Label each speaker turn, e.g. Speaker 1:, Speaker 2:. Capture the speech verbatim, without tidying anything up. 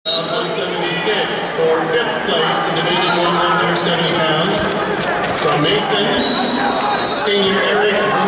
Speaker 1: one seventy-six for fifth place in Division one, one hundred seventy pounds. From Mason, senior Eric